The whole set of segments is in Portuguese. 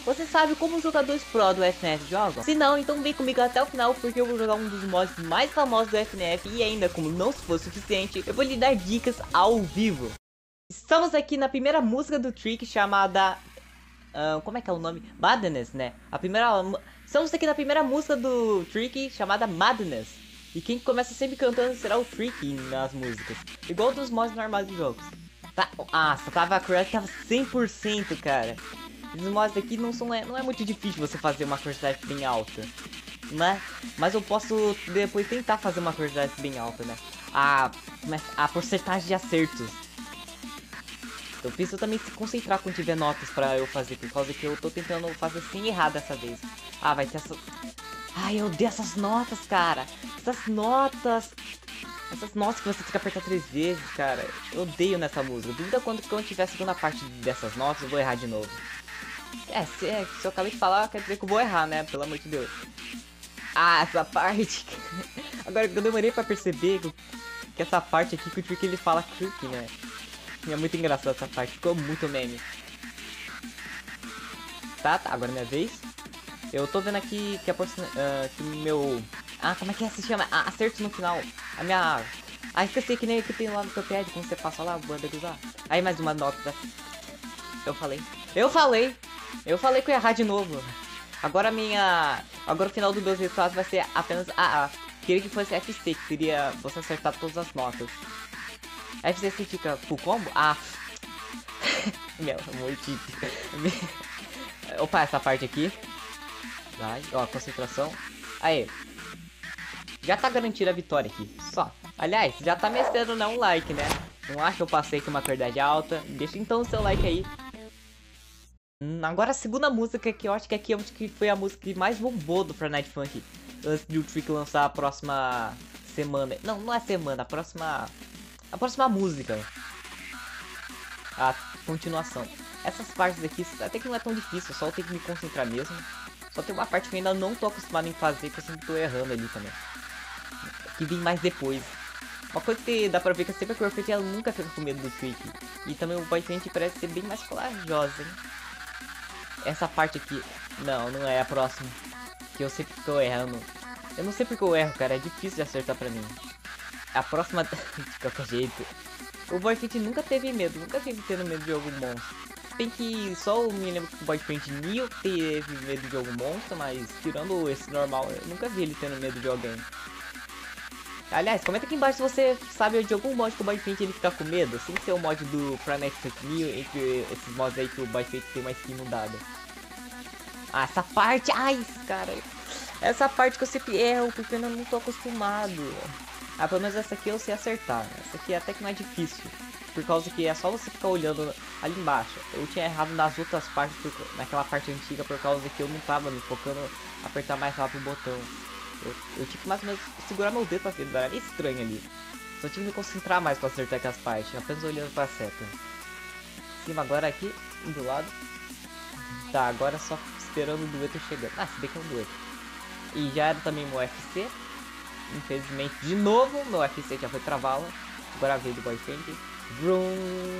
Você sabe como os jogadores pro do FNF jogam? Se não, então vem comigo até o final, porque eu vou jogar um dos mods mais famosos do FNF e ainda, como não se fosse suficiente, eu vou lhe dar dicas ao vivo. Estamos aqui na primeira música do Trick, chamada... como é que é o nome? Madness, né? Estamos aqui na primeira música do Trick, chamada Madness. E quem começa sempre cantando será o Trick nas músicas. Igual dos mods normais dos jogos. Tá, tava correto, tava 100%, cara. Os mods aqui não é muito difícil você fazer uma quantidade bem alta, né? Mas eu posso depois tentar fazer uma quantidade bem alta, né? A porcentagem de acertos. Eu preciso também se concentrar quando tiver notas pra eu fazer, por causa que eu tô tentando fazer sem errar dessa vez. Vai ter essa... Ai, eu odeio essas notas, cara. Essas notas que você tem que apertar 3 vezes, cara. Eu odeio nessa música. Dúvida quando tiver a segunda parte dessas notas, eu vou errar de novo. Se eu acabei de falar, quer dizer que eu vou errar, né? Pelo amor de Deus. Essa parte... Agora, eu demorei pra perceber que essa parte aqui que o Trick ele fala Trick, né? É muito engraçado essa parte, ficou muito meme. Tá, agora é minha vez. Eu tô vendo aqui que meu... como é que se chama? Acertos no final. Esqueci que nem que tem lá no Cuphead, quando você passa lá, banda de usar. Aí mais uma nota. Eu falei que eu ia errar de novo. Agora o final dos meus resultados vai ser apenas AA. Queria que fosse FC, que seria você acertar todas as notas. FC significa full combo? Meu amor de... Opa, essa parte aqui. Vai, concentração. Aí. Já tá garantida a vitória aqui, só. Aliás, já tá merecendo um like, né? Não acho que eu passei com uma qualidade alta. Deixa então o seu like aí. Agora a segunda música, que eu acho que aqui foi a música que mais bombou do Fortnite Funk. Antes de o Trick lançar a próxima semana. Não é semana, a próxima música. A continuação. Essas partes aqui até que não é tão difícil, só eu tenho que me concentrar mesmo. Só tem uma parte que eu ainda não tô acostumado em fazer, que eu sempre tô errando ali também. Que vem mais depois. Uma coisa que dá pra ver que sempre a Corfete ela nunca fica com medo do Trick. E também o Boyfriend parece ser bem mais corajosa, hein? Essa parte aqui, não é a próxima. Que eu sempre tô errando. Eu não sei porque eu erro, cara, é difícil de acertar pra mim. A próxima, de qualquer jeito. O Boyfriend nunca teve medo, nunca teve tendo medo de algum monstro. Tem que só eu me lembro que o Boyfriend Neo teve medo de algum monstro, mas tirando esse normal, eu nunca vi ele tendo medo de alguém. Aliás, comenta aqui embaixo se você sabe de algum mod que o Boyfriend ele fica com medo, sem ser o mod do Fortnite Neo, entre esses mods aí que o Boyfriend tem uma skin mudada. Essa parte, cara, essa parte que eu sempre erro, porque eu não tô acostumado. Pelo menos essa aqui eu sei acertar, essa aqui até que não é difícil. Por causa que é só você ficar olhando ali embaixo. Eu tinha errado nas outras partes, naquela parte antiga, por causa que eu não tava me focando em apertar mais rápido o botão. Eu tinha que mais ou menos segurar meu dedo pra ver, era estranho ali. Só tinha que me concentrar mais pra acertar aquelas partes, apenas olhando pra seta. Em cima agora aqui, do lado. Tá, agora só esperando o dueto chegando. Se bem que é um dueto. E já era também meu UFC. Infelizmente, de novo, meu UFC já foi pra vala. Agora veio do Boyfriend. Vroom.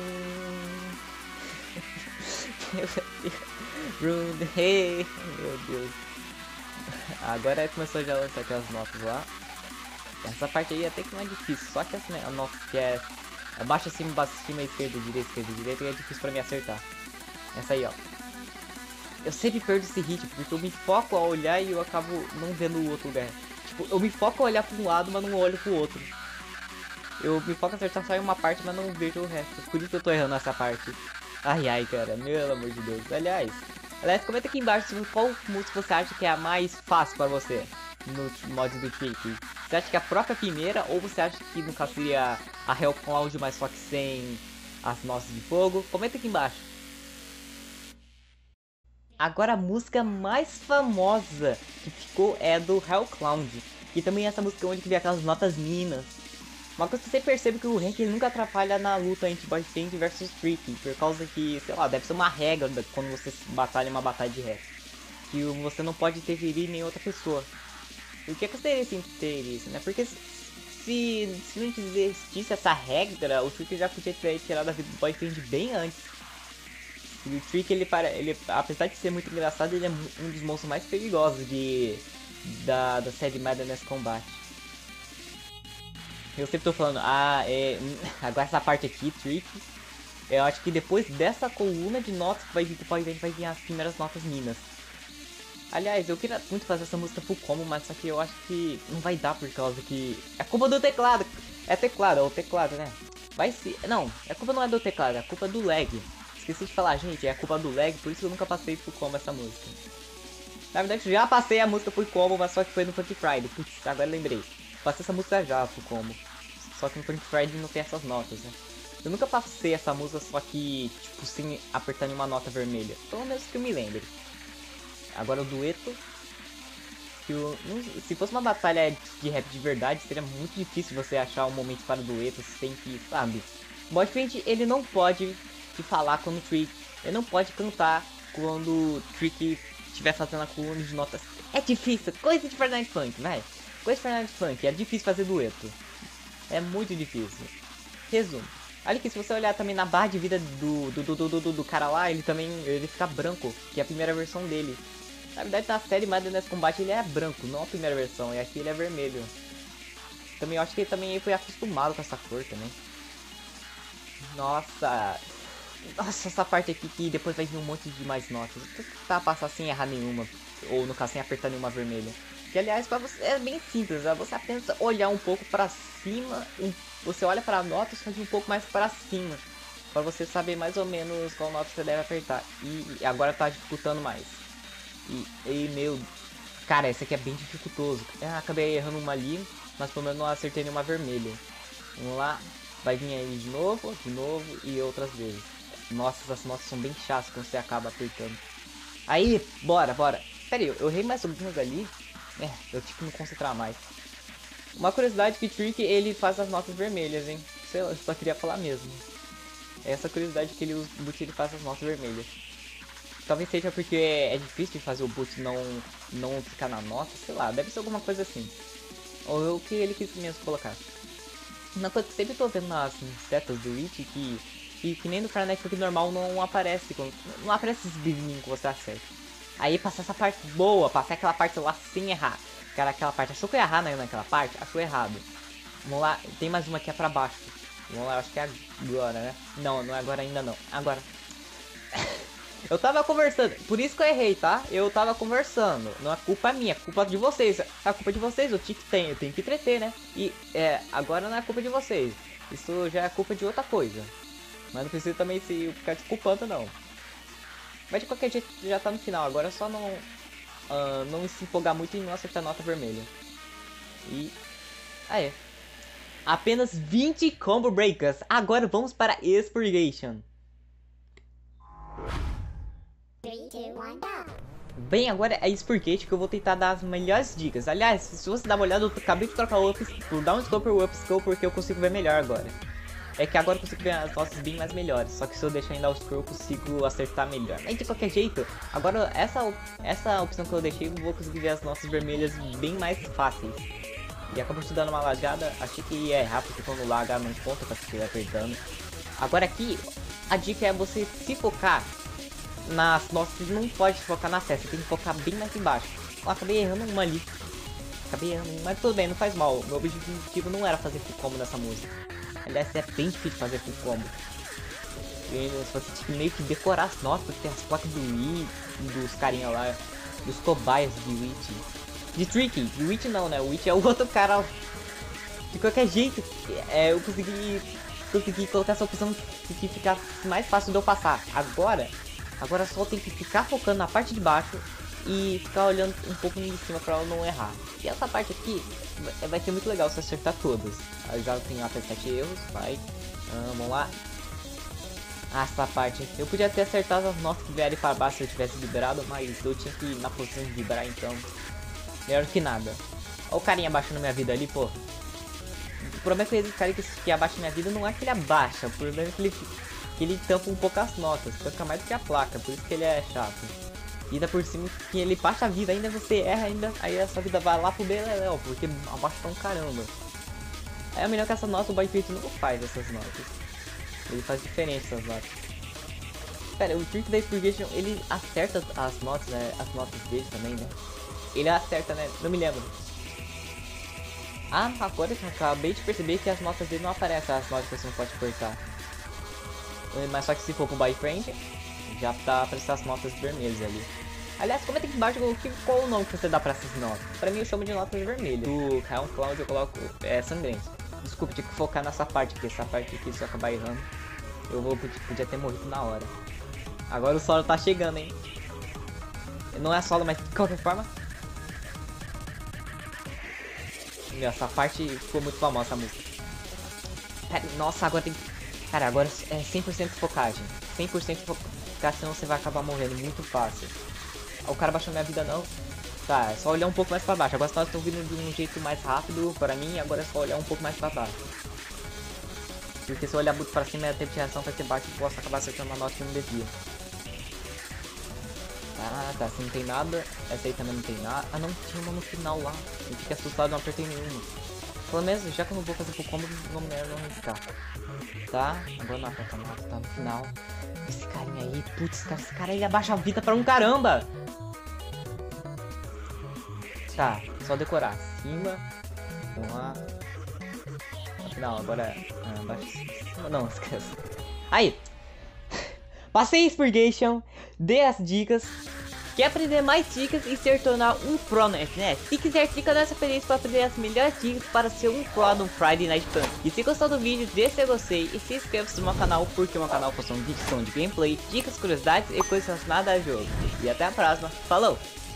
Vroom. Hey. Meu Deus. Agora começou já a lançar aquelas notas lá. Essa parte aí até que não é difícil. Só que a nota que é abaixo, acima, embaixo, cima, esquerda, direita, e é difícil pra mim acertar. Essa aí, ó. Eu sempre perdo esse ritmo, porque eu me foco a olhar e eu acabo não vendo o outro lugar. Tipo, eu me foco a olhar pra um lado, mas não olho pro outro. Eu me foco a acertar só em uma parte, mas não vejo o resto. Por isso que eu tô errando essa parte. Ai, cara, meu amor de Deus. Aliás, comenta aqui embaixo qual música você acha que é a mais fácil pra você no mod do Trick. Você acha que é a própria primeira, ou você acha que no caso seria a Hell Cloud, mas só que sem as notas de fogo? Comenta aqui embaixo. Agora a música mais famosa que ficou é do Hell Cloud. E também essa música onde que vem aquelas notas minas. Uma coisa que você percebe que o Hank ele nunca atrapalha na luta entre Boyfriend versus Trick. Por causa que, sei lá, deve ser uma regra quando você batalha uma batalha de rap. Que você não pode interferir em outra pessoa. Por que eu teria esse interesse, né? Porque se não existisse essa regra, o Trick já podia ter tirado a vida do Boyfriend bem antes. O Trick, ele, apesar de ser muito engraçado, ele é um dos monstros mais perigosos da série Madness Combat. Eu sempre tô falando, agora essa parte aqui, Trick, eu acho que depois dessa coluna de notas que vai vir as primeiras notas minas. Aliás, eu queria muito fazer essa música full combo, mas só que eu acho que não vai dar por causa que... É culpa do teclado! É o teclado, né? Vai se... Não, a culpa não é do teclado, é a culpa do lag. Esqueci de falar, gente, é a culpa do lag, por isso eu nunca passei full combo essa música. Na verdade, eu já passei a música full combo, mas só que foi no Funky Friday. Putz, agora lembrei. Passei essa música já full combo. Só que no Funky Friday não tem essas notas, né? Eu nunca passei essa música, só que, tipo, sem apertar nenhuma nota vermelha. Pelo menos que eu me lembre. Agora o dueto. Se fosse uma batalha de rap de verdade, seria muito difícil você achar um momento para o dueto sem que, sabe? O Boyfriend, ele não pode te falar quando o Trick. Ele não pode cantar quando o Trick estiver fazendo a coluna de notas. É difícil, coisa de Fortnite Funk, vai. Coisa de Fortnite Funk, é difícil fazer dueto. É muito difícil. Resumo. Olha que se você olhar também na barra de vida do cara lá, ele fica branco, que é a primeira versão dele. Na verdade, na série Madness Combat ele é branco, não a primeira versão, e aqui ele é vermelho. Também eu acho que ele também foi acostumado com essa cor também. Nossa, essa parte aqui que depois vai vir um monte de mais notas. Eu tentar passar sem errar nenhuma, ou no caso sem apertar nenhuma vermelha. Que aliás, pra você é bem simples, né? Você apenas olhar um pouco pra cima, você olha pra nota só de um pouco mais pra cima. Pra você saber mais ou menos qual nota você deve apertar. E agora tá dificultando mais. E meu... Cara, esse aqui é bem dificultoso. Acabei errando uma ali, mas pelo menos não acertei nenhuma vermelha. Vamos lá. Vai vir aí de novo e outras vezes. Nossa, essas notas são bem chatas quando você acaba apertando. Aí, bora. Pera aí, eu errei mais algumas ali. Eu tive que me concentrar mais. Uma curiosidade que o Trick, ele faz as notas vermelhas, hein. Sei lá, eu só queria falar mesmo. É essa curiosidade que o Boot ele faz as notas vermelhas. Talvez seja porque é difícil de fazer o Boot não ficar na nota, sei lá, deve ser alguma coisa assim. Ou o que ele quis mesmo colocar. Uma coisa que sempre tô vendo nas setas do Witch que nem no Fortnite Funk normal não aparece esses brilhinhos que você acerta. Aí passar essa parte boa, passar aquela parte lá sem errar. Cara, aquela parte, achou que eu ia errar naquela parte? Achou errado. Vamos lá, tem mais uma aqui pra baixo. Vamos lá, acho que é agora, né? Não é agora ainda não. Agora. Eu tava conversando, por isso que eu errei, tá? Eu tava conversando, não é culpa minha, é culpa de vocês. É culpa de vocês, eu tenho que entreter, né? E agora não é culpa de vocês. Isso já é culpa de outra coisa. Mas não precisa também se ficar desculpando, não. Mas de qualquer jeito já tá no final, agora é só não se empolgar muito e não acertar nota vermelha. E... apenas 20 combo breakers. Agora vamos para Expurgation. 3, 2, 1, go! Bem, agora é Expurgation que eu vou tentar dar as melhores dicas. Aliás, se você dar uma olhada, eu acabei de trocar o downscope pro upscope porque eu consigo ver melhor agora. É que agora eu consigo ver as notas bem mais melhores, só que se eu deixar ainda o scroll eu consigo acertar melhor. Mas de qualquer jeito, agora essa opção que eu deixei, eu vou conseguir ver as notas vermelhas bem mais fáceis. E acabou te dando uma lagada, achei que ia errar porque quando laga não conta pra você apertando. Agora aqui, a dica é você se focar nas notas, não pode focar na testa, você tem que focar bem mais embaixo. Eu acabei errando uma ali. Mas tudo bem, não faz mal. Meu objetivo não era fazer full combo nessa música. Aliás, é bem difícil fazer full combo. Você tem que meio que decorar as notas, tem as placas do Witch, dos carinha lá, dos cobaias de Witch. De Tricky, de Witch não, né? O Witch é o outro cara. De qualquer jeito, eu consegui colocar essa opção que ficar mais fácil de eu passar. Agora só tem que ficar focando na parte de baixo e ficar olhando um pouco de cima pra eu não errar. E essa parte aqui vai ser muito legal se acertar todas. Eu já tenho até 7 erros, vai. Vamos lá. Essa parte, eu podia ter acertado as notas que vierem para baixo se eu tivesse liberado, mas eu tinha que ir na posição de liberar, então melhor que nada. Olha o carinha abaixando minha vida ali, pô. O problema é que esse cara que abaixa minha vida não é que ele abaixa, o problema é que ele tampa um pouco as notas, tampa mais do que a placa, por isso que ele é chato. E ainda por cima que ele baixa a vida, ainda você erra, aí essa vida vai lá pro beleléu, porque abaixa pra um caramba. Aí é melhor que essa nota, o Boyfriend não faz essas notas. Ele faz diferente essas notas. Pera, o trick da Spurgation, ele acerta as notas, né? As notas dele também, né? Ele acerta, né? Não me lembro. Ah, agora eu acabei de perceber que as notas dele não aparecem, as notas que você não pode cortar. Mas só que se for pro boyfriend, já tá aparecendo as notas vermelhas ali. Aliás, comenta aqui embaixo qual o nome que você dá pra essas notas. Pra mim eu chamo de notas vermelhas. Do Count Cloud eu coloco sangrento. Desculpa, tinha que focar nessa parte aqui. Essa parte aqui, se eu acabar errando, podia ter morrido na hora. Agora o solo tá chegando, hein. Não é solo, mas de qualquer forma. Meu, essa parte ficou muito famosa, essa música. Pera, nossa, agora tem... Cara, agora é 100% focagem. 100% focagem, senão você vai acabar morrendo muito fácil. O cara baixou minha vida não. Tá, é só olhar um pouco mais pra baixo. Agora nós estamos vindo de um jeito mais rápido pra mim. Agora é só olhar um pouco mais pra baixo. Porque se eu olhar muito pra cima, a tempo de reação vai ser baixo e posso acabar acertando uma nota que não devia. Ah, tá, assim não tem nada. Essa aí também não tem nada. Ah, não, tinha uma no final lá. Eu fiquei assustado, não apertei nenhuma. Pelo menos, já que eu não vou fazer pro combo, não arriscar. Tá, agora não aperta nada, tá no final. Esse carinha aí, putz, cara, esse cara aí abaixa a vida pra um caramba. Tá, só decorar. Cima. Vamos lá. No final, agora abaixa. Não, esquece. Aí. Passei a Spurgation. Dei as dicas. Quer aprender mais dicas e se tornar um pro no FNES? Se quiser, clica nessa playlist para aprender as melhores dicas para ser um pro no Friday Night Funkin'. E se gostou do vídeo, deixa seu gostei e se inscreva-se no meu canal, porque o meu canal possui um vídeo de gameplay, dicas, curiosidades e coisas relacionadas ao jogo. E até a próxima. Falou!